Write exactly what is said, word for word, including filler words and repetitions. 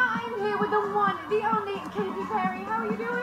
I'm here with the one, the only Katy Perry. How are you doing?